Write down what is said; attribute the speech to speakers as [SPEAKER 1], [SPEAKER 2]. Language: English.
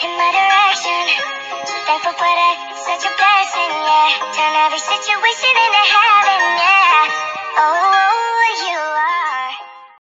[SPEAKER 1] in my direction. Thankful for that, such a blessing, yeah. Turn every situation into heaven, yeah. Oh.